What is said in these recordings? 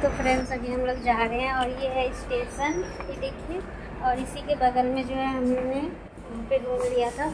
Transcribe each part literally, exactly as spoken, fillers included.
तो फ्रेंड्स अभी हम लोग जा रहे हैं और ये है स्टेशन, ये देखिए। और इसी के बगल में जो है हमने यहाँ पे रूम लिया था।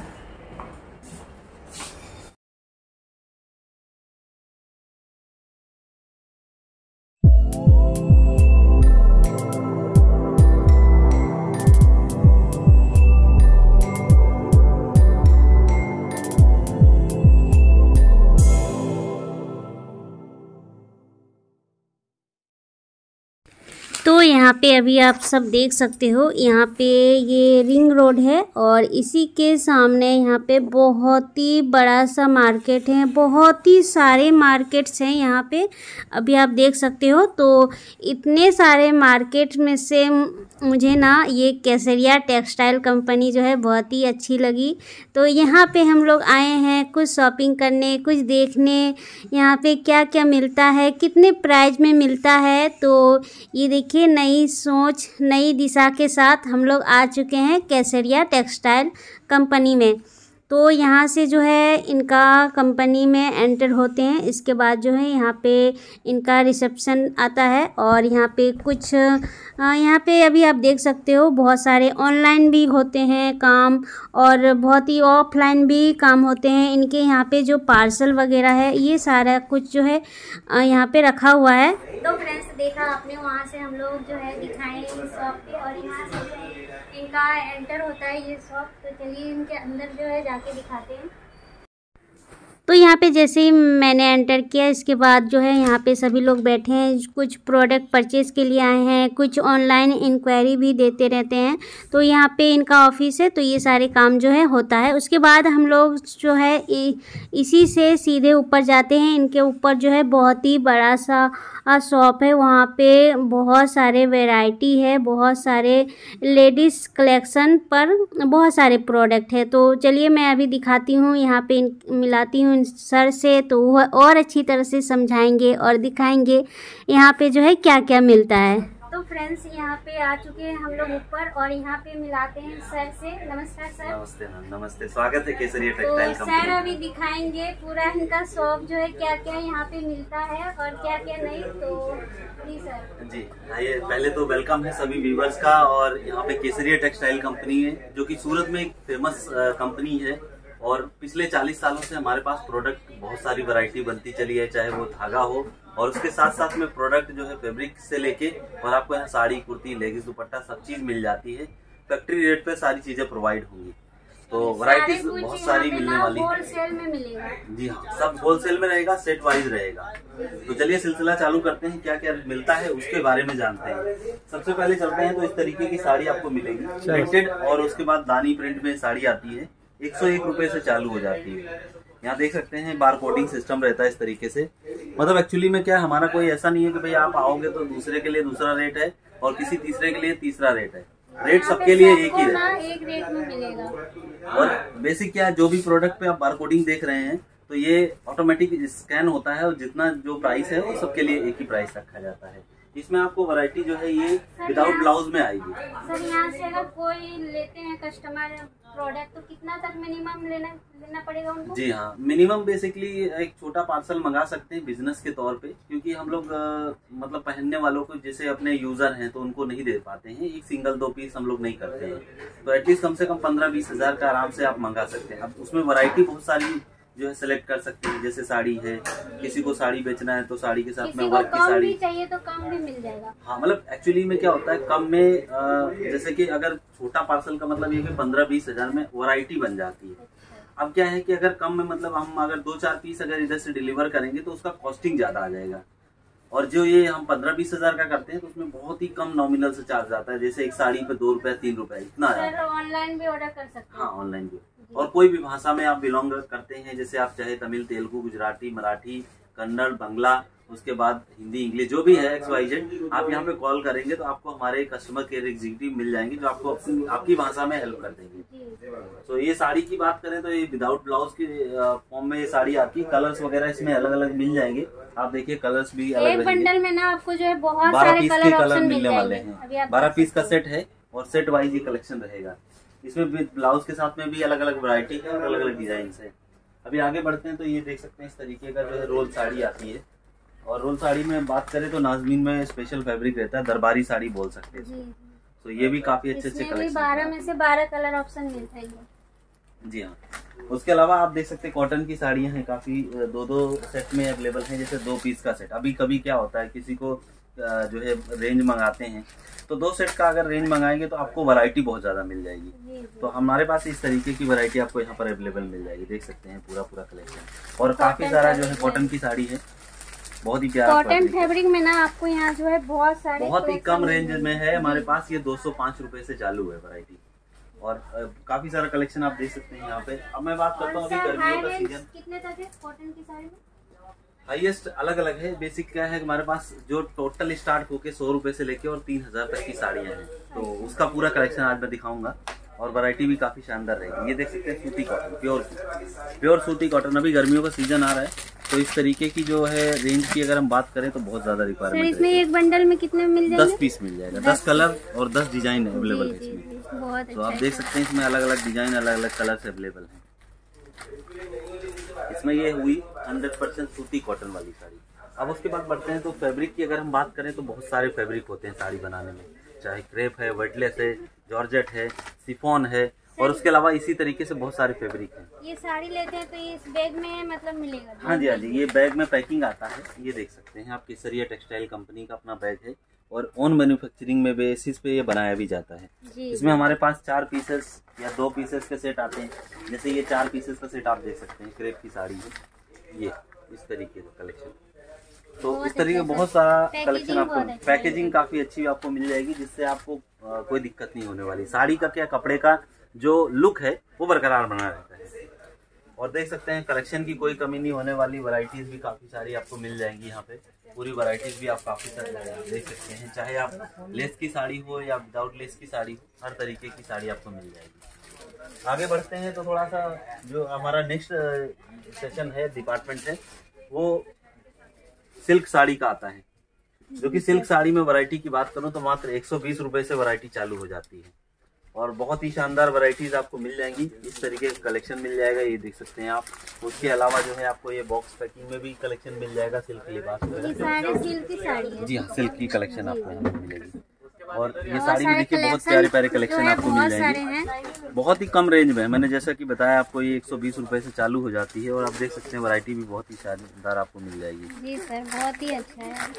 तो यहाँ पे अभी आप सब देख सकते हो, यहाँ पे ये रिंग रोड है और इसी के सामने यहाँ पे बहुत ही बड़ा सा मार्केट है। बहुत ही सारे मार्केट्स हैं यहाँ पे, अभी आप देख सकते हो। तो इतने सारे मार्केट में से मुझे ना ये केसरिया टेक्सटाइल कंपनी जो है बहुत ही अच्छी लगी। तो यहाँ पे हम लोग आए हैं कुछ शॉपिंग करने, कुछ देखने, यहाँ पे क्या क्या मिलता है, कितने प्राइस में मिलता है। तो ये देखिए, नई सोच नई दिशा के साथ हम लोग आ चुके हैं केसरिया टेक्सटाइल कंपनी में। तो यहाँ से जो है इनका कंपनी में एंटर होते हैं, इसके बाद जो है यहाँ पे इनका रिसेप्शन आता है। और यहाँ पे कुछ यहाँ पे अभी आप देख सकते हो बहुत सारे ऑनलाइन भी होते हैं काम, और बहुत ही ऑफलाइन भी काम होते हैं इनके। यहाँ पे जो पार्सल वगैरह है ये सारा कुछ जो है यहाँ पे रखा हुआ है। तो फ्रेंड्स देखा आपने, वहाँ से हम लोग जो है दिखाएं शॉप पे, और यहाँ से जो है इनका एंटर होता है ये शॉप। तो चलिए इनके अंदर जो है जाके दिखाते हैं। तो यहाँ पे जैसे ही मैंने एंटर किया, इसके बाद जो है यहाँ पे सभी लोग बैठे हैं, कुछ प्रोडक्ट परचेज़ के लिए आए हैं, कुछ ऑनलाइन इंक्वायरी भी देते रहते हैं। तो यहाँ पे इनका ऑफिस है, तो ये सारे काम जो है होता है। उसके बाद हम लोग जो है इसी से सीधे ऊपर जाते हैं। इनके ऊपर जो है बहुत ही बड़ा सा शॉप है, वहाँ पे बहुत सारे वैरायटी है, बहुत सारे लेडीज़ कलेक्शन पर बहुत सारे प्रोडक्ट है। तो चलिए मैं अभी दिखाती हूँ, यहाँ पे मिलाती हूँ सर से, तो वह और अच्छी तरह से समझाएंगे और दिखाएंगे यहाँ पे जो है क्या क्या मिलता है। तो फ्रेंड्स यहाँ पे आ चुके हैं हम लोग ऊपर, और यहाँ पे मिलाते हैं सर से। नमस्कार सर। नमस्ते नमस्ते, स्वागत है केसरिया टेक्सटाइल तो कंपनी। सर अभी दिखाएंगे पूरा इनका शॉप जो है क्या क्या यहाँ पे मिलता है और क्या क्या नहीं। तो प्लीज सर। जी आइए, पहले तो वेलकम है सभी व्यूवर्स का। और यहाँ पे केसरिया टेक्सटाइल कंपनी है जो कि सूरत में एक फेमस कंपनी है, और पिछले चालीस सालों से हमारे पास प्रोडक्ट बहुत सारी वैरायटी बनती चली है, चाहे वो धागा हो, और उसके साथ साथ में प्रोडक्ट जो है फैब्रिक से लेके, और आपको यहाँ साड़ी, कुर्ती, लेगिंस, दुपट्टा सब चीज मिल जाती है। फैक्ट्री रेट पे सारी चीजें प्रोवाइड होंगी। तो वैरायटीज बहुत सारी मिलने वाली है। होलसेल में मिलेगा? जी हाँ, सब होलसेल में रहेगा, सेट वाइज रहेगा। तो चलिए सिलसिला चालू करते हैं, क्या क्या मिलता है उसके बारे में जानते हैं। सबसे पहले चलते हैं तो इस तरीके की साड़ी आपको मिलेगी प्रिंटेड, और उसके बाद दानी प्रिंट में साड़ी आती है, एक सौ एक रुपए से चालू हो जाती है। यहाँ देख सकते हैं बार कोडिंग सिस्टम रहता है इस तरीके से। मतलब एक्चुअली में क्या, हमारा कोई ऐसा नहीं है कि भाई आप आओगे तो दूसरे के लिए दूसरा रेट है और किसी तीसरे के लिए तीसरा रेट है। रेट सबके लिए एक ही है, एक रेट में मिलेगा। और बेसिक क्या है, जो भी प्रोडक्ट पे आप बार कोडिंग देख रहे हैं तो ये ऑटोमेटिक स्कैन होता है, और जितना जो प्राइस है वो सबके लिए एक ही प्राइस रखा जाता है। इसमें आपको वैरायटी जो है ये विदाउट ब्लाउज में आएगी। सर यहाँ से अगर कोई लेते हैं कस्टमर प्रोडक्ट, तो कितना तक मिनिमम लेना लेना पड़ेगा उनको? जी हाँ, मिनिमम बेसिकली एक छोटा पार्सल मंगा सकते हैं बिजनेस के तौर पे, क्योंकि हम लोग मतलब पहनने वालों को, जैसे अपने यूजर हैं तो उनको नहीं दे पाते हैं, एक सिंगल दो पीस हम लोग नहीं करते हैं। तो एटलीस्ट कम से कम पंद्रह बीस हजार का आराम से आप मंगा सकते हैं। अब उसमें वैरायटी बहुत सारी जो है सेलेक्ट कर सकते हैं, जैसे साड़ी है, किसी को साड़ी बेचना है तो साड़ी के साथ में वर्क की साड़ी भी चाहिए तो कम भी मिल जाएगा। हाँ, मतलब एक्चुअली में क्या होता है, कम में आ, जैसे कि अगर छोटा पार्सल का मतलब ये कि पंद्रह बीस हजार में वैरायटी बन जाती है। अब क्या है कि अगर कम में, मतलब हम अगर दो चार पीस अगर इधर से डिलीवर करेंगे तो उसका कॉस्टिंग ज्यादा आ जाएगा, और जो ये हम पंद्रह बीस हजार का करते हैं तो उसमें बहुत ही कम नॉमिनल से चार्ज आता है, जैसे एक साड़ी पे दो रुपए तीन रुपए इतना आता है। ऑनलाइन भी ऑर्डर कर सकते हैं? हाँ, ऑनलाइन भी, और कोई भी भाषा में आप बिलोंग करते हैं, जैसे आप चाहे तमिल, तेलुगु, गुजराती, मराठी, कन्नड़, बंगला, उसके बाद हिंदी, इंग्लिश, जो भी है एक्स वाई जेड, आप यहाँ पे कॉल करेंगे तो आपको हमारे कस्टमर केयर एग्जीक्यूटिव मिल जाएंगे जो आपको अपनी आपकी भाषा में हेल्प कर देंगे। तो ये साड़ी की बात करें तो ये विदाउट ब्लाउज के फॉर्म में ये साड़ी आपकी, कलर्स वगैरह इसमें अलग अलग मिल जाएंगे। आप देखिए कलर्स भी अलग एक बंडल में ना आपको जो है बहुत बारह सारे पीस कलर के कलर मिल मिलने वाले हैं। बारह पीस का सेट है और सेट वाइज ये कलेक्शन रहेगा। इसमें ब्लाउज के साथ में भी अलग अलग वैरायटी है और अलग अलग डिजाइन है। अभी आगे बढ़ते हैं तो ये देख सकते हैं इस तरीके का जो है रोल साड़ी आती है, और रोल साड़ी में बात करें तो नाज़मीन में स्पेशल फैब्रिक रहता है, दरबारी साड़ी बोल सकते हैं। तो ये भी काफी अच्छे अच्छे कलेक्शन, बारह में से बारह कलर ऑप्शन मिलता है। जी हाँ। उसके अलावा आप देख सकते हैं कॉटन की साड़ियाँ हैं काफी, दो दो सेट में अवेलेबल हैं, जैसे दो पीस का सेट। अभी कभी क्या होता है किसी को जो है रेंज मंगाते हैं तो दो सेट का अगर रेंज मंगाएंगे तो आपको वैरायटी बहुत ज्यादा मिल जाएगी। तो हमारे पास इस तरीके की वैरायटी आपको यहाँ पर अवेलेबल मिल जाएगी, देख सकते हैं पूरा पूरा कलेक्शन। और काफी सारा जो है कॉटन की साड़ी है, बहुत ही प्यारा कॉटन फैब्रिक में ना आपको यहाँ जो है बहुत सारे बहुत ही कम रेंज में है हमारे पास। ये दो सौ पाँच रुपए से चालू है वैरायटी, और आ, काफी सारा कलेक्शन आप देख सकते हैं यहाँ पे। अब मैं बात करता हूँ अभी गर्मियों का सीजन, कितने तक है कॉटन की साड़ी में? हाईएस्ट अलग अलग है। बेसिक क्या है हमारे पास जो टोटल स्टार्ट होके सौ रुपए से लेके और तीन हजार तक की साड़ियाँ हैं, तो उसका पूरा कलेक्शन आज मैं दिखाऊंगा। और वैरायटी भी काफी शानदार रहेगी। ये देख सकते हैं सूती कॉटन, प्योर प्योर सूती कॉटन। अभी गर्मियों का सीजन आ रहा है तो इस तरीके की जो है रेंज की अगर हम बात करें तो बहुत ज्यादा रिक्वायरमेंट है। इसमें एक बंडल में कितने मिल जाएंगे? दस पीस मिल जाएगा, दस कलर और दस डिजाइन अवेलेबल है इसमें। बहुत तो आप देख सकते हैं इसमें अलग अलग डिजाइन अलग अलग कलर अवेलेबल है। इसमें ये हुई हंड्रेड परसेंट सूती कॉटन वाली साड़ी। अब उसके बाद बढ़ते हैं तो फैब्रिक की अगर हम बात करें तो बहुत सारे फैब्रिक होते हैं साड़ी बनाने में, चाहे क्रेप है, वेटलेस है, जॉर्जेट है, सिफॉन है, और उसके अलावा इसी तरीके से बहुत सारे फैब्रिक हैं। ये साड़ी लेते हैं तो ये इस बैग में मतलब मिलेगा? हाँ जी हाँ जी, ये बैग में पैकिंग आता है। ये देख सकते हैं आप, केसरिया टेक्सटाइल कंपनी का अपना बैग है और ओन मैन्युफैक्चरिंग में बेसिस पे ये बनाया भी जाता है। इसमें हमारे पास चार पीसेस या दो पीसेस के सेट आते हैं। जैसे ये चार पीसेस का सेट आप देख सकते हैं, क्रेप की साड़ी है ये, इस तरीके का कलेक्शन। तो इस तरीके बहुत सारा कलेक्शन आपको, पैकेजिंग काफी अच्छी आपको मिल जाएगी, जिससे आपको आ, कोई दिक्कत नहीं होने वाली। साड़ी का क्या, कपड़े का जो लुक है वो बरकरार बना रहता है। और देख सकते हैं कलेक्शन की कोई कमी नहीं होने वाली। वैरायटीज भी काफी सारी आपको मिल जाएंगी यहाँ पे, पूरी वैरायटीज भी आप काफी सारी देख सकते हैं। चाहे आप लेस की साड़ी हो या विदाउट लेस की साड़ी हो, हर तरीके की साड़ी आपको मिल जाएगी। आगे बढ़ते हैं तो थोड़ा सा जो हमारा नेक्स्ट सेशन है, डिपार्टमेंट है, वो सिल्क साड़ी का आता है। जो कि सिल्क साड़ी में वैरायटी की बात करूं तो मात्र एक सौ बीस रुपए से वैरायटी चालू हो जाती है, और बहुत ही शानदार वैरायटीज आपको मिल जाएंगी। इस तरीके का कलेक्शन मिल जाएगा, ये देख सकते हैं आप। उसके अलावा जो है आपको ये बॉक्स पैकिंग में भी कलेक्शन मिल जाएगा, सिल्क लिबास वगैरह। सिल्क की साड़ी है? जी हाँ, सिल्क की कलेक्शन आपको यहाँ पर मिलेगी। और ये साड़ी भी देखिए बहुत प्यारे प्यारे कलेक्शन आपको मिल जाएंगे, बहुत ही कम रेंज में। मैंने जैसा कि बताया आपको, ये एक सौ बीस रुपए से चालू हो जाती है, और आप देख सकते हैं वैरायटी भी बहुत ही शानदार आपको मिल जाएगी। जी सर, बहुत ही अच्छा है।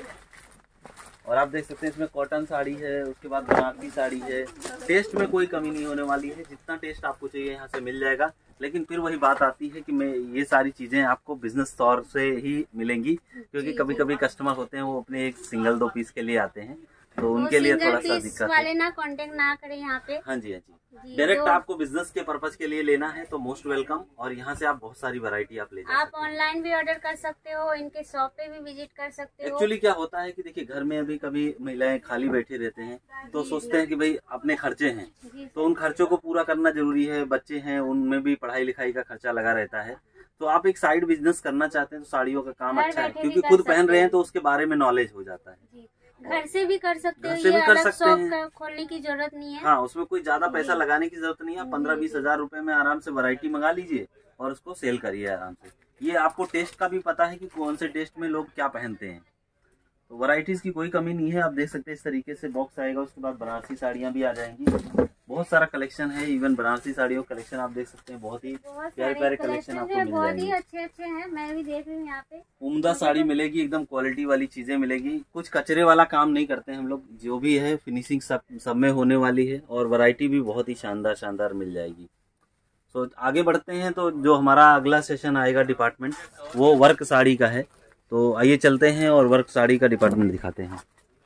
और आप देख सकते हैं इसमें कॉटन साड़ी है, उसके बाद बनारसी साड़ी है। टेस्ट में कोई कमी नहीं होने वाली है, जितना टेस्ट आपको चाहिए यहाँ से मिल जाएगा। लेकिन फिर वही बात आती है कि मैं ये सारी चीजें आपको बिजनेस तौर से ही मिलेंगी, क्योंकि कभी कभी कस्टमर होते हैं वो अपने एक सिंगल दो पीस के लिए आते हैं, तो उनके लिए थोड़ा सा दिक्कत वाले ना कांटेक्ट ना करें यहाँ पे। हाँ जी हाँ जी, डायरेक्ट आपको बिजनेस के पर्पज के लिए लेना है तो मोस्ट वेलकम। और यहाँ से आप बहुत सारी वैरायटी आप ले आप ऑनलाइन भी ऑर्डर कर सकते हो, इनके शॉप पे भी विजिट कर सकते हो। एक्चुअली क्या होता है कि देखिए घर में अभी कभी महिलाएं खाली बैठे रहते हैं, तो सोचते हैं कि भाई अपने खर्चे हैं, तो उन खर्चों को पूरा करना जरूरी है। बच्चे हैं, उनमें भी पढ़ाई लिखाई का खर्चा लगा रहता है। तो आप एक साइड बिजनेस करना चाहते हैं तो साड़ियों का काम अच्छा है, क्योंकि खुद पहन रहे हैं तो उसके बारे में नॉलेज हो जाता है। घर से भी कर सकते हो, घर से भी कर सकते हैं, खोलने की जरूरत नहीं है। हाँ, उसमें कोई ज्यादा पैसा लगाने की जरूरत नहीं है। पंद्रह बीस हजार रुपए में आराम से वैरायटी मंगा लीजिए और उसको सेल करिए आराम से। ये आपको टेस्ट का भी पता है कि कौन से टेस्ट में लोग क्या पहनते हैं, तो वैरायटीज की कोई कमी नहीं है। आप देख सकते हैं इस तरीके से बॉक्स आएगा। उसके बाद बनारसी साड़ियाँ भी आ जाएंगी, बहुत सारा कलेक्शन है। इवन बनारसी साड़ियों का कलेक्शन आप देख सकते हैं, बहुत ही प्यारे प्यारे कलेक्शन आपको मिल बहुत जाएंगे। ही अच्छे अच्छे हैं, मैं भी देख रही हूँ यहाँ पे। उम्दा साड़ी मिलेगी, एकदम क्वालिटी वाली चीजें मिलेगी। कुछ कचरे वाला काम नहीं करते हैं हम लोग, जो भी है फिनिशिंग सब सब में होने वाली है, और वैरायटी भी बहुत ही शानदार शानदार मिल जाएगी। तो आगे बढ़ते हैं तो जो हमारा अगला सेशन आएगा डिपार्टमेंट, वो वर्क साड़ी का है। तो आइए चलते हैं और वर्क साड़ी का डिपार्टमेंट दिखाते हैं।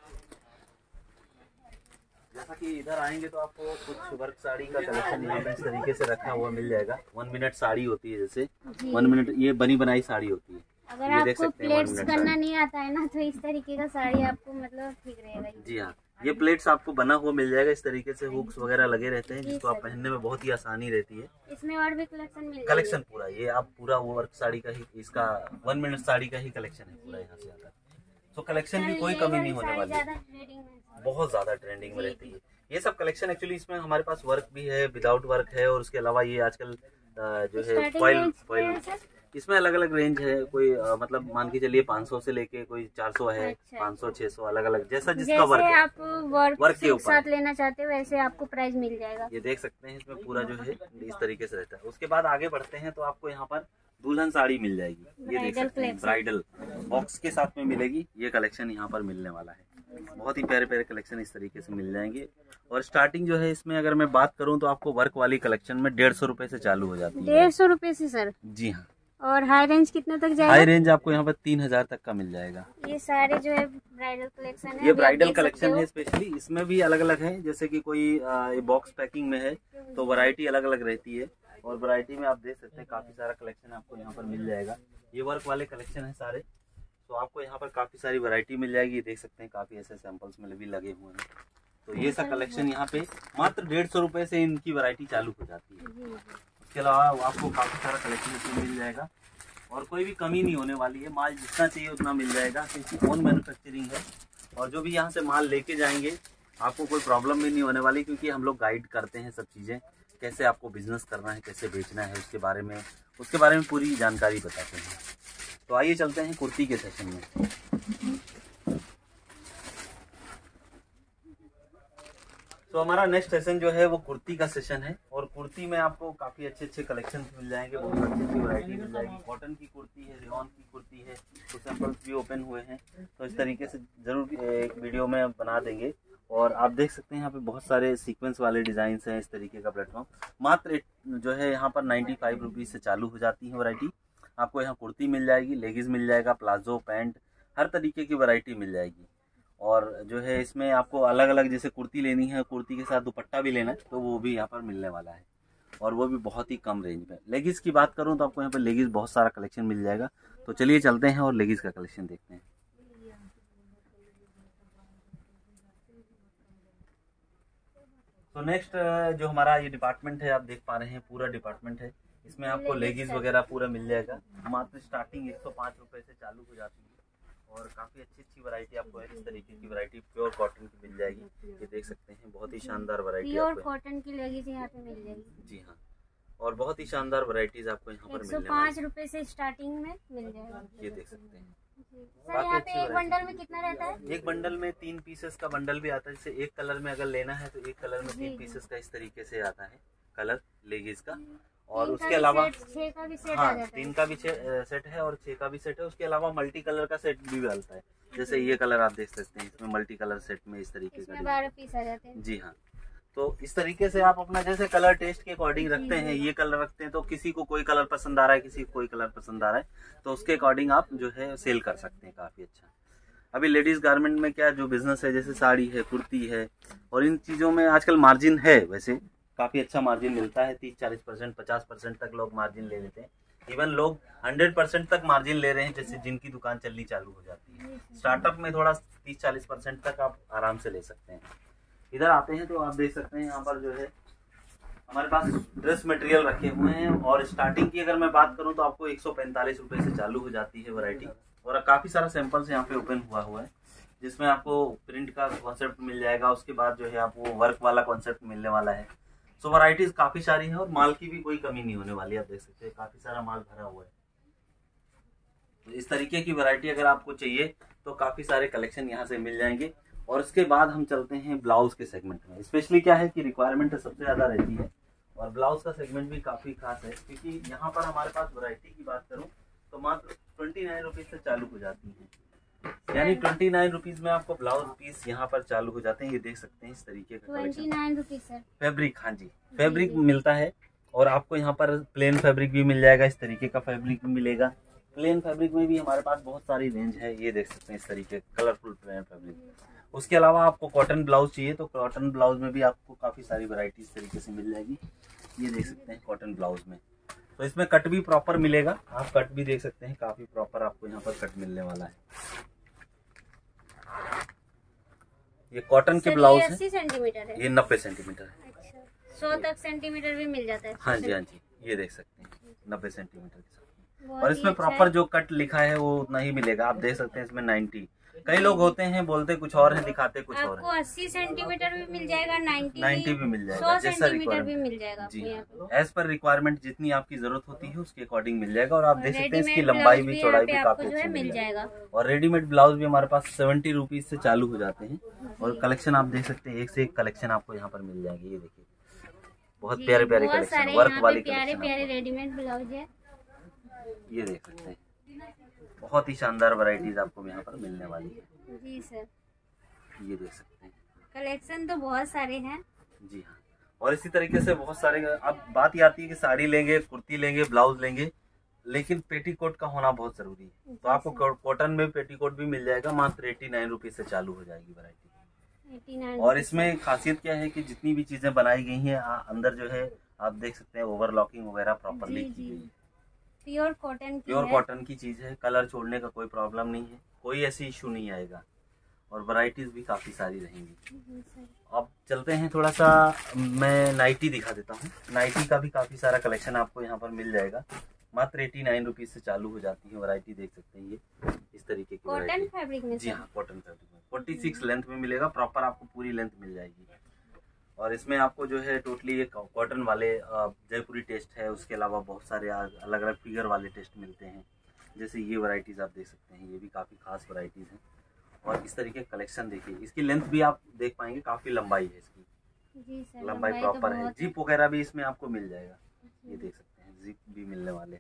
जैसा कि इधर आएंगे तो आपको कुछ वर्क साड़ी का कलेक्शन यहाँ पे इस तरीके से रखा हुआ मिल जाएगा। वन मिनट साड़ी होती है, जैसे वन मिनट ये बनी बनाई साड़ी होती है। अगर आपको प्लेट्स करना नहीं आता है ना, तो इस तरीके का साड़ी आपको मतलब ठीक रहेगा। जी हाँ, ये प्लेट्स आपको बना हुआ मिल जाएगा। इस तरीके से हुक्स वगैरह लगे रहते हैं, जिसको आप पहनने में बहुत ही आसानी रहती है। इसमें और भी कलेक्शन मिल कलेक्शन पूरा ये आप पूरा वो वर्क साड़ी का ही, इसका वन मिनट साड़ी का ही कलेक्शन है पूरा यहाँ से आता है। तो कलेक्शन की कोई कमी नहीं होने वाली है, बहुत ज्यादा ट्रेंडिंग में रहती है ये सब कलेक्शन। एक्चुअली इसमें हमारे पास वर्क भी है, विदाउट वर्क है, और उसके अलावा ये आजकल जो है फॉइल फॉइल इसमें अलग अलग रेंज है, कोई आ, मतलब मान के चलिए पाँच सौ से लेके कोई चार सौ है, अच्छा। पाँच सौ छह सौ अलग अलग, जैसा जिसका जैसे वर्क है। आप वर्क, वर्क के के ऊपर साथ लेना चाहते हो वैसे आपको प्राइस मिल जाएगा। ये देख सकते हैं, इसमें पूरा जो है इस तरीके से रहता है। उसके बाद आगे बढ़ते हैं तो आपको यहाँ पर दुल्हन साड़ी मिल जाएगी, ये देख सकते हैं, ब्राइडल बॉक्स के साथ में मिलेगी। ये कलेक्शन यहाँ पर मिलने वाला है, बहुत ही प्यारे प्यारे कलेक्शन इस तरीके से मिल जाएंगे। और स्टार्टिंग जो है इसमें अगर मैं बात करूँ तो आपको वर्क वाली कलेक्शन में डेढ़ सौ रुपए से चालू हो जाती है। डेढ़ सौ रुपए से सर? जी हाँ। और हाई रेंज कितने तक जाएगा? हाई रेंज आपको यहाँ पर तीन हजार तक का मिल जाएगा। ये सारे जो है ब्राइडल कलेक्शन है, ये ब्राइडल कलेक्शन है स्पेशली, इसमें भी अलग अलग है। जैसे कि कोई बॉक्स पैकिंग में है तो वैरायटी अलग अलग रहती है, और वैरायटी में आप देख सकते हैं काफी सारा कलेक्शन आपको यहाँ पर मिल जाएगा। ये वर्क वाले कलेक्शन है सारे, तो आपको यहाँ पर काफी सारी वैरायटी मिल जाएगी। देख सकते हैं काफी ऐसे सैंपल्स में भी लगे हुए हैं। तो ये सब कलेक्शन यहाँ पे मात्र डेढ़ सौ रुपए से इनकी वैरायटी चालू हो जाती है। उसके अलावा आपको काफी सारा कलेक्शन इसमें मिल जाएगा, और कोई भी कमी नहीं होने वाली है। माल जितना चाहिए उतना मिल जाएगा, क्योंकि ओन मैन्युफैक्चरिंग है। और जो भी यहाँ से माल लेके जाएंगे आपको कोई प्रॉब्लम भी नहीं होने वाली, क्योंकि हम लोग गाइड करते हैं सब चीज़ें, कैसे आपको बिजनेस करना है, कैसे बेचना है, उसके बारे में उसके बारे में पूरी जानकारी बताते हैं। तो आइए चलते हैं कुर्ती के सेशन में। तो हमारा नेक्स्ट सेशन जो है वो कुर्ती का सेशन है, और कुर्ती में आपको काफी अच्छे अच्छे कलेक्शन मिल जाएंगे, बहुत अच्छी अच्छी वैरायटी मिल जाएगी। कॉटन की कुर्ती है, रेयॉन की कुर्ती है, तो सैंपल्स भी ओपन हुए हैं, तो इस तरीके से जरूर एक वीडियो में बना देंगे। और आप देख सकते हैं यहाँ पे बहुत सारे सीक्वेंस वाले डिजाइन हैं। इस तरीके का प्लेटफॉर्म मात्र जो है यहाँ पर नाइन्टी फाइव रुपीज से चालू हो जाती है वैरायटी। आपको यहाँ कुर्ती मिल जाएगी, लेगिंस मिल जाएगा, प्लाजो, पैंट, हर तरीके की वैरायटी मिल जाएगी। और जो है इसमें आपको अलग अलग, जैसे कुर्ती लेनी है, कुर्ती के साथ दुपट्टा भी लेना है, तो वो भी यहाँ पर मिलने वाला है, और वो भी बहुत ही कम रेंज में। लेगिंस की बात करूँ तो आपको यहाँ पर लेगिंस बहुत सारा कलेक्शन मिल जाएगा। तो चलिए चलते हैं और लेगिंस का कलेक्शन देखते हैं। तो नेक्स्ट जो हमारा ये डिपार्टमेंट है, आप देख पा रहे हैं पूरा डिपार्टमेंट है। इसमें आपको लेगिंस वगैरह पूरा मिल जाएगा। मात्र स्टार्टिंग एक सौ पाँच रुपए से चालू हो जाती है, और काफी अच्छी अच्छी वैरायटी आपको इस तरीके की वैरायटी प्योर कॉटन की मिल जाएगी। ये देख सकते हैं, बहुत ही शानदार वैरायटी प्योर कॉटन की लेगिंस यहाँ पे मिल जाएगी। जी हाँ, और बहुत ही शानदार वैरायटीज आपको यहाँ पर एक सौ पाँच रुपए से स्टार्टिंग में मिल जाएगा। ये देख सकते हैं। सर यहाँ पे एक बंडल में कितना रहता है? एक बंडल में तीन पीसेस का बंडल भी आता है। जैसे एक कलर में अगर लेना है तो एक कलर में तीन पीसेस का इस तरीके से आता है कलर लेगिंस का। और उसके अलावा छह का भी सेट हाँ, आ जाता है। तीन का भी सेट है और छह का भी सेट है। उसके अलावा मल्टी कलर का सेट भी आता है। जैसे ये कलर आप देख सकते हैं, इसमें मल्टी कलर सेट में इस तरीके का बारह पीस आ जाते हैं। जी हाँ, तो इस तरीके से आप अपना जैसे कलर टेस्ट के अकॉर्डिंग रखते हैं, ये कलर रखते हैं तो किसी को कोई कलर पसंद आ रहा है, किसी को कोई कलर पसंद आ रहा है, तो उसके अकॉर्डिंग आप जो है सेल कर सकते हैं। काफी अच्छा। अभी लेडीज गारमेंट में क्या जो बिजनेस है, जैसे साड़ी है, कुर्ती है, और इन चीजों में आजकल मार्जिन है, वैसे काफी अच्छा मार्जिन मिलता है। तीस चालीस परसेंट पचास परसेंट तक लोग मार्जिन ले लेते हैं। इवन लोग हंड्रेड परसेंट तक मार्जिन ले रहे हैं, जैसे जिनकी दुकान चलनी चालू हो जाती है। स्टार्टअप में थोड़ा तीस चालीस परसेंट तक आप आराम से ले सकते हैं। इधर आते हैं तो आप देख सकते हैं यहाँ पर जो है हमारे पास ड्रेस मटेरियल रखे हुए हैं। और स्टार्टिंग की अगर मैं बात करूँ तो आपको एक सौ पैंतालीस रुपए से चालू हो जाती है वैरायटी। और काफी सारा सैंपल्स यहाँ पे ओपन हुआ हुआ है, जिसमें आपको प्रिंट का कॉन्सेप्ट मिल जाएगा। उसके बाद जो है आपको वर्क वाला कॉन्सेप्ट मिलने वाला है। सो वैरायटीज काफी सारी है, और माल की भी कोई कमी नहीं होने वाली। आप देख सकते हैं काफी सारा माल भरा हुआ है। तो इस तरीके की वैरायटी अगर आपको चाहिए तो काफी सारे कलेक्शन यहाँ से मिल जाएंगे। और उसके बाद हम चलते हैं ब्लाउज के सेगमेंट में। स्पेशली क्या है कि रिक्वायरमेंट सबसे ज्यादा रहती है, और ब्लाउज का सेगमेंट भी काफी खास है, क्योंकि यहाँ पर हमारे पास वैरायटी की बात करूँ तो मात्र ट्वेंटी नाइन रुपीज से चालू हो जाती है। यानी ट्वेंटी नाइन रुपीज में आपको ब्लाउज पीस यहाँ पर चालू हो जाते हैं। ये देख सकते हैं इस तरीके का twenty nine rupees sir. Fabric, हाँ जी, फैब्रिक मिलता है। और आपको यहाँ पर प्लेन फैब्रिक भी मिल जाएगा, इस तरीके का फैब्रिक भी मिलेगा। प्लेन फैब्रिक में भी हमारे पास बहुत सारी रेंज है। ये देख सकते हैं इस तरीके कलरफुल प्लेन फैब्रिक। उसके अलावा आपको कॉटन ब्लाउज चाहिए तो कॉटन ब्लाउज में भी आपको काफी सारी वैरायटी इस तरीके से मिल जाएगी। ये देख सकते हैं कॉटन ब्लाउज में, तो इसमें कट भी प्रॉपर मिलेगा। आप कट भी देख सकते हैं, काफी प्रॉपर आपको यहाँ पर कट मिलने वाला है। ये कॉटन के ब्लाउज है, अस्सी सेंटीमीटर है, ये नब्बे सेंटीमीटर है। अच्छा, सौ तक सेंटीमीटर भी मिल जाता है। हाँ जी, हाँ जी, ये देख सकते हैं नब्बे सेंटीमीटर के साथ। और इसमें प्रॉपर जो कट लिखा है वो उतना ही मिलेगा। आप देख सकते हैं इसमें नाइन्टी कई लोग होते हैं बोलते कुछ और है, दिखाते कुछ और आपको है। अस्सी सेंटीमीटर भी मिल जाएगा, नाइन्टी नाइन्टी भी मिल जाएगा, सौ सेंटीमीटर भी मिल जाएगा जी। आपको यहाँ एज पर रिक्वायरमेंट जितनी आपकी जरूरत होती है उसके अकॉर्डिंग मिल जाएगा। और आप देख सकते हैं इसकी रेडीमेड लंबाई ब्लाउज भी भी चौड़ाई भी यहाँ पे काफी आपको जो है अच्छी मिल मिल जाएगा। और रेडीमेड ब्लाउज भी हमारे पास सेवेंटी रुपीज से चालू हो जाते हैं। और कलेक्शन आप देख सकते हैं, एक से एक कलेक्शन आपको यहाँ पर मिल जाएगी। ये देखिए बहुत जी, प्यारे प्यारे बहुत कलेक्शन, सारे वर्क यहाँ वाली पे प्यारे कलेक्शन प्यारे रेडीमेड ब्लाउज है। ये देख सकते हैं, बहुत ही शानदार वैरायटीज आपको यहाँ पर मिलने वाली है। जी सर, ये देख सकते हैं, कलेक्शन तो बहुत सारे हैं। जी हाँ। और इसी तरीके से बहुत सारे, अब बात ये आती है कि साड़ी लेंगे, कुर्ती लेंगे, ब्लाउज लेंगे, लेकिन पेटीकोट का होना बहुत जरूरी है। तो आपको कॉटन में पेटीकोट भी मिल जाएगा, मात्र एटी नाइन रुपीज से चालू हो जाएगी वैरायटी। और इसमें खासियत क्या है कि जितनी भी चीजें बनाई गई हैं अंदर जो है आप देख सकते हैं ओवरलॉकिंग वगैरह प्रॉपरली की गई है। प्योर कॉटन की प्योर कॉटन की चीज है, कलर छोड़ने का कोई प्रॉब्लम नहीं है, कोई ऐसी इशू नहीं आएगा। और वैरायटीज भी काफी सारी रहेंगी। अब चलते हैं थोड़ा सा, मैं नाइटी दिखा देता हूँ। नाइटी का भी काफी सारा कलेक्शन आपको यहाँ पर मिल जाएगा, मात्र एटी नाइन रुपीज से चालू हो जाती है वैरायटी। देख सकते हैं ये इस तरीके की कॉटन फैब्रिक में। जी हाँ, कॉटन फैब्रिक में फोर्टी सिक्स लेंथ में मिलेगा, प्रॉपर आपको पूरी लेंथ मिल जाएगी। और इसमें आपको जो है टोटली एक कॉटन वाले जयपुरी टेस्ट है, उसके अलावा बहुत सारे अलग अलग फिगर वाले टेस्ट मिलते हैं। जैसे ये वैरायटीज आप देख सकते हैं, ये भी काफी खास वैरायटीज हैं। और इस तरीके कलेक्शन देखिए, इसकी लेंथ भी आप देख पाएंगे, काफी लंबाई है इसकी। जी सर, लंबाई प्रॉपर है। जिप वगैरह भी इसमें आपको मिल जाएगा, ये देख सकते हैं, जिप भी मिलने वाले।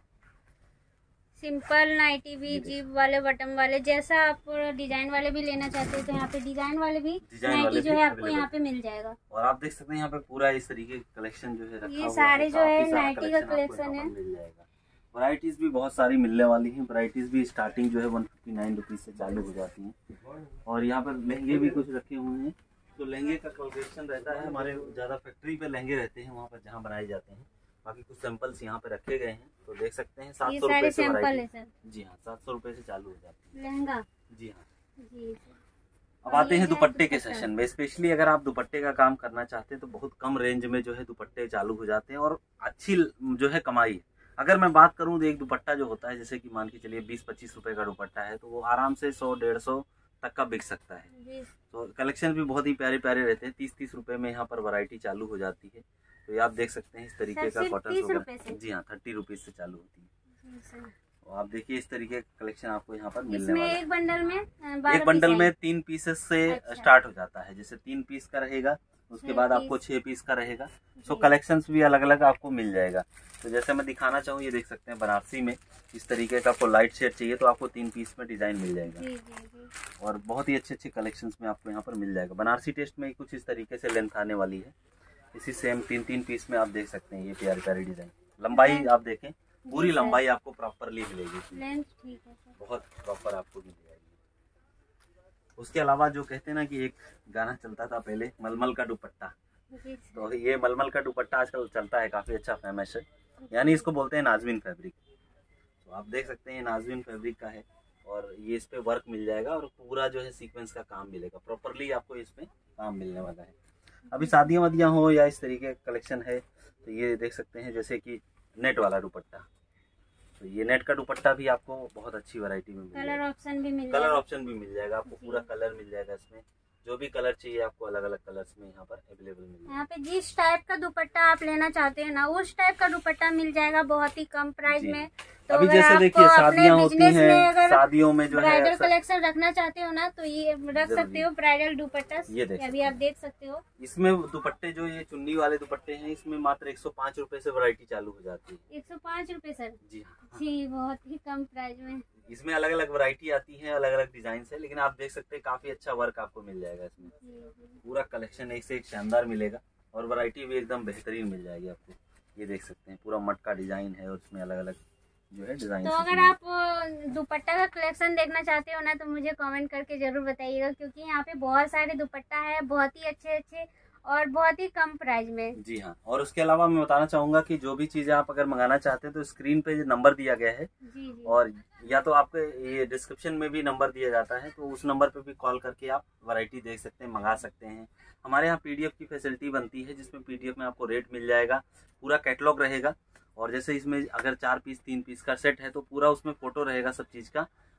सिंपल नाइटी भी, जिप वाले, बटन वाले, जैसा आप डिजाइन वाले भी लेना चाहते हैं तो यहाँ पे डिजाइन वाले भी नाइटी जो है आपको यहाँ पे मिल जाएगा। और आप देख सकते हैं यहाँ पे पूरा इस तरीके का कलेक्शन जो है रखा हुआ है। ये सारे जो है नाइटी का कलेक्शन है। मिल जाएगा। वैरायटीज भी बहुत सारी मिलने वाली हैं। वैरायटीज भी स्टार्टिंग जो है वन फिफ्टी नाइन रुपीज से चालू हो जाती हैं। और यहाँ पर लहंगे भी कुछ रखे हुए हैं। तो लहंगे का कलेक्शन रहता है, हमारे ज्यादा फैक्ट्री पे लहंगे रहते हैं वहाँ पर जहाँ बनाए जाते हैं। बाकी कुछ सैंपल्स यहाँ पे रखे गए हैं, तो देख सकते हैं सात सौ रुपए से वैरायटी। जी हाँ, सात सौ रुपए से चालू हो जाती है लहंगा। जी हाँ जी। अब आते हैं दुपट्टे के सेशन में। स्पेशली अगर आप दुपट्टे का काम करना चाहते हैं तो बहुत कम रेंज में जो है दुपट्टे चालू हो जाते हैं और अच्छी जो है कमाई। अगर मैं बात करूं तो एक दुपट्टा जो होता है, जैसे कि मान के चलिए बीस पच्चीस रुपए का दुपट्टा है, तो वो आराम से सौ डेढ़ सौ तक का बिक सकता है। तो कलेक्शन भी बहुत ही प्यारे प्यारे रहते हैं। तीस तीस रुपए में यहाँ पर वैरायटी चालू हो जाती है। तो ये आप देख सकते हैं इस तरीके का कॉटन वगैरह। जी हाँ, थर्टी रुपीज से चालू होती है। तो आप देखिए इस तरीके का कलेक्शन आपको यहाँ पर मिलने वाला है। एक बंडल में एक बंडल में तीन पीसेस से अच्छा। स्टार्ट हो जाता है। जैसे तीन पीस का रहेगा, उसके बाद आपको छह पीस का रहेगा। सो कलेक्शंस भी अलग अलग आपको मिल जाएगा। तो जैसे मैं दिखाना चाहूँ, ये देख सकते हैं बनारसी में इस तरीके का आपको लाइट शेड चाहिए तो आपको तीन पीस में डिजाइन मिल जाएगा। जी, जी, जी। और बहुत ही अच्छे अच्छे कलेक्शंस में आपको यहाँ पर मिल जाएगा। बनारसी टेस्ट में कुछ इस तरीके से लेंथ आने वाली है। इसी सेम तीन तीन पीस में आप देख सकते हैं ये प्यारी प्यारी डिजाइन। लंबाई आप देखें, पूरी लंबाई आपको प्रॉपरली मिलेगी, लेंथ ठीक है, बहुत प्रॉपर आपको मिल जाएगी। उसके अलावा जो कहते हैं ना कि एक गाना चलता था पहले, मलमल का दुपट्टा, तो ये मलमल का दुपट्टा आजकल चलता है, काफी अच्छा फेमस है। यानी इसको बोलते हैं नाजमीन फैब्रिक। तो आप देख सकते हैं नाजमीन फैब्रिक का है और ये इस पे वर्क मिल जाएगा और पूरा जो है सीक्वेंस का काम मिलेगा, प्रॉपरली आपको इसमें काम मिलने वाला है। अभी शादियां वादियां हो या इस तरीके का कलेक्शन है तो ये देख सकते हैं, जैसे कि नेट वाला दुपट्टा। तो ये नेट का दुपट्टा भी आपको बहुत अच्छी वैरायटी में मिल जाएगा। कलर ऑप्शन भी मिल कलर ऑप्शन भी मिल जाएगा आपको, पूरा कलर मिल जाएगा इसमें। जो भी कलर चाहिए आपको अलग अलग कलर्स में यहाँ पर अवेलेबल मिल जाएगा। यहाँ पे जिस टाइप का दुपट्टा आप लेना चाहते हैं ना, उस टाइप का दुपट्टा मिल जाएगा बहुत ही कम प्राइस में। तो अभी जैसे देखिए शादियां होती हैं, शादियों में जो है ब्राइडल कलेक्शन रखना चाहते हो ना, तो ये रख सकते हो ब्राइडल दुपट्टा। ये अभी आप देख सकते हो। इसमें दुपट्टे जो ये चुन्नी वाले दुपट्टे हैं, इसमें मात्र एक सौ पाँच रूपये से वैरायटी चालू हो जाती है। एक सौ पाँच रूपये सर? जी हाँ जी, बहुत ही कम प्राइस में। इसमें अलग अलग वैरायटी आती है, अलग अलग डिजाइन है, लेकिन आप देख सकते हैं काफी अच्छा वर्क आपको मिल जाएगा इसमें। पूरा कलेक्शन एक से एक शानदार मिलेगा और वैरायटी भी एकदम बेहतरीन मिल जाएगी आपको। ये देख सकते हैं पूरा मटका डिजाइन है और उसमें अलग अलग जो है डिजाइन। तो अगर आप दुपट्टा का कलेक्शन देखना चाहते हो ना, तो मुझे कमेंट करके जरूर बताइएगा, क्योंकि यहाँ पे बहुत सारे दुपट्टा है, बहुत ही अच्छे अच्छे और बहुत ही कम प्राइस में। जी हाँ, और उसके अलावा मैं बताना चाहूंगा कि जो भी चीजें आप अगर मंगाना चाहते हैं तो स्क्रीन पे जो नंबर दिया गया है, जी जी। और या तो आपके ये डिस्क्रिप्शन में भी नंबर दिया जाता है, तो उस नंबर पे भी कॉल करके आप वैरायटी देख सकते हैं, मंगा सकते हैं। हमारे यहाँ पीडीएफ की फैसिलिटी बनती है, जिसमें पीडीएफ में आपको रेट मिल जाएगा, पूरा कैटलॉग रहेगा। और जैसे इसमें अगर चार पीस तीन पीस का सेट है तो पूरा उसमें फोटो रहेगा सब चीज का,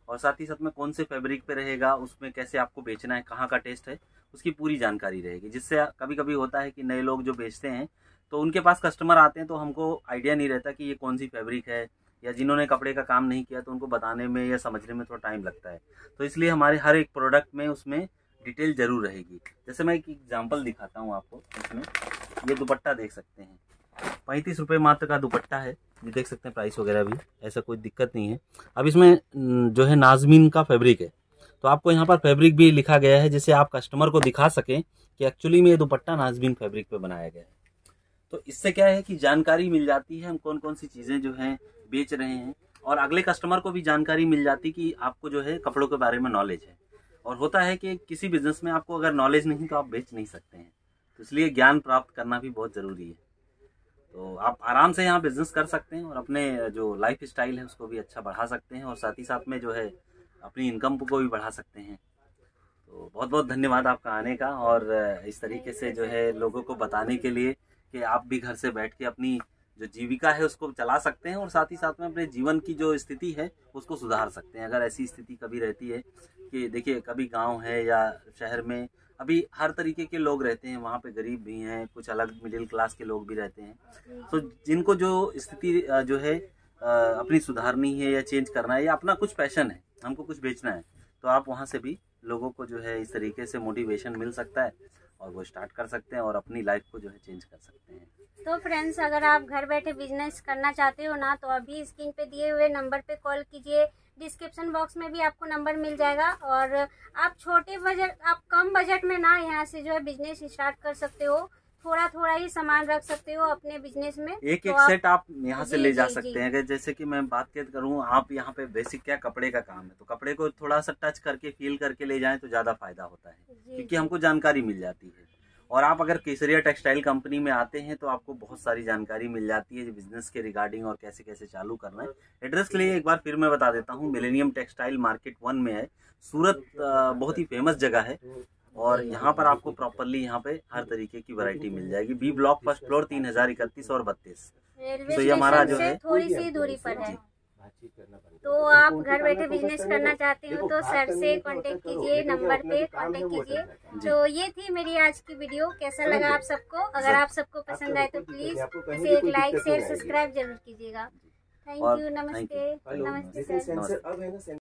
और साथ ही साथ में कौन से फैब्रिक पे रहेगा, उसमें कैसे आपको बेचना है, कहाँ का टेस्ट है, उसकी पूरी जानकारी रहेगी। जिससे कभी कभी होता है कि नए लोग जो बेचते हैं तो उनके पास कस्टमर आते हैं तो हमको आइडिया नहीं रहता कि ये कौन सी फैब्रिक है, या जिन्होंने कपड़े का काम नहीं किया तो उनको बताने में या समझने में थोड़ा टाइम लगता है। तो इसलिए हमारे हर एक प्रोडक्ट में उसमें डिटेल जरूर रहेगी। जैसे मैं एक एग्जांपल दिखाता हूँ आपको, इसमें ये दुपट्टा देख सकते हैं, पैंतीस रुपये मात्र का दुपट्टा है। ये देख सकते हैं प्राइस वगैरह भी, ऐसा कोई दिक्कत नहीं है। अब इसमें जो है नाजमीन का फैब्रिक है, तो आपको यहाँ पर फैब्रिक भी लिखा गया है जिससे आप कस्टमर को दिखा सकें कि एक्चुअली में ये दुपट्टा नाजमीन फैब्रिक पे बनाया गया है। तो इससे क्या है कि जानकारी मिल जाती है हम कौन कौन सी चीज़ें जो हैं बेच रहे हैं, और अगले कस्टमर को भी जानकारी मिल जाती कि आपको जो है कपड़ों के बारे में नॉलेज है। और होता है कि किसी बिजनेस में आपको अगर नॉलेज नहीं तो आप बेच नहीं सकते हैं, तो इसलिए ज्ञान प्राप्त करना भी बहुत ज़रूरी है। तो आप आराम से यहाँ बिजनेस कर सकते हैं और अपने जो लाइफ स्टाइल है उसको भी अच्छा बढ़ा सकते हैं, और साथ ही साथ में जो है अपनी इनकम को भी बढ़ा सकते हैं। तो बहुत बहुत धन्यवाद आपका आने का, और इस तरीके से जो है लोगों को बताने के लिए कि आप भी घर से बैठ के अपनी जो जीविका है उसको चला सकते हैं, और साथ ही साथ में अपने जीवन की जो स्थिति है उसको सुधार सकते हैं। अगर ऐसी स्थिति कभी रहती है कि देखिए कभी गांव है या शहर में, अभी हर तरीके के लोग रहते हैं, वहाँ पे गरीब भी हैं, कुछ अलग मिडिल क्लास के लोग भी रहते हैं। तो जिनको जो स्थिति जो है अपनी सुधारनी है या चेंज करना है, या अपना कुछ पैशन है, हमको कुछ बेचना है, तो आप वहाँ से भी लोगों को जो है इस तरीके से मोटिवेशन मिल सकता है और वो स्टार्ट कर सकते हैं और अपनी लाइफ को जो है चेंज कर सकते हैं। तो फ्रेंड्स, अगर आप घर बैठे बिजनेस करना चाहते हो ना, तो अभी स्क्रीन पे दिए हुए नंबर पे कॉल कीजिए। डिस्क्रिप्शन बॉक्स में भी आपको नंबर मिल जाएगा, और आप छोटे बजट, आप कम बजट में ना यहाँ से जो है बिजनेस स्टार्ट कर सकते हो। थोड़ा थोड़ा ही सामान रख सकते हो अपने बिजनेस में, एक तो एक आप, सेट आप यहाँ से ले जा जी, सकते जी, हैं। अगर जैसे कि मैं बात करूँ, आप यहाँ पे बेसिक क्या कपड़े का काम है, तो कपड़े को थोड़ा सा टच करके फील करके ले जाएं तो ज्यादा फायदा होता है, क्योंकि हमको जानकारी मिल जाती है। और आप अगर केसरिया टेक्सटाइल कंपनी में आते हैं तो आपको बहुत सारी जानकारी मिल जाती है बिजनेस के रिगार्डिंग और कैसे कैसे चालू करना है। एड्रेस के लिए एक बार फिर मैं बता देता हूँ, मिलेनियम टेक्सटाइल मार्केट वन में है, सूरत बहुत ही फेमस जगह है, और यहाँ पर आपको प्रॉपरली यहाँ पे हर तरीके की वैरायटी मिल जाएगी। बी ब्लॉक फर्स्ट फ्लोर तीन हजार इकतीस और बत्तीस। तो ये हमारा जो है थोड़ी सी दूरी पर है। तो आप घर बैठे बिजनेस करना चाहते हो तो सर से कांटेक्ट कीजिए, नंबर पे कांटेक्ट कीजिए। तो ये थी मेरी आज की वीडियो। कैसा लगा आप सबको? अगर आप सबको पसंद आए तो प्लीज इसे एक लाइक शेयर सब्सक्राइब जरूर कीजिएगा। Thank you. नमस्ते। नमस्ते सर।